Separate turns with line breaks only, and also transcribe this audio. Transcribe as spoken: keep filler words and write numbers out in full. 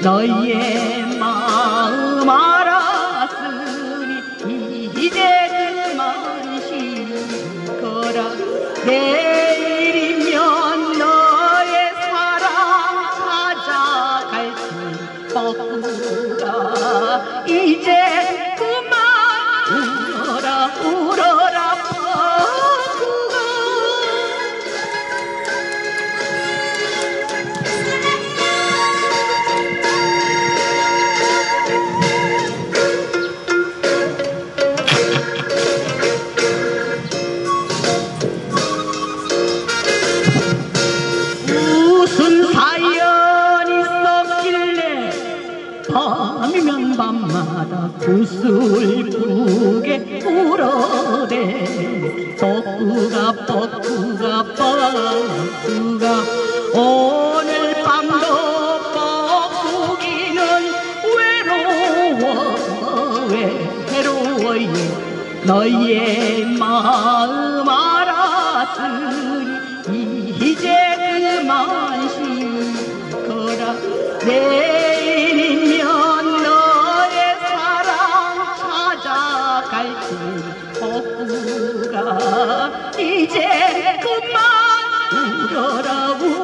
너희의 마음 알았으니 이제 그만 쉬거라. 내일이면 너의 사랑 찾아갈 벅구가 이제 그만 울어라 울어라 벅구가. 무슨 사연이 있었길래 밤이면 밤마다 구슬프게 울어대. 벅구가 벅구가 벅구가 오늘 밤도 벅구기는 외로워 외로워요. 너희의 마음 알았으니 이제 그만 쉬거라. 내일이면 너의 사랑 찾아갈 벅구가 이제 그만 울어라 울어라.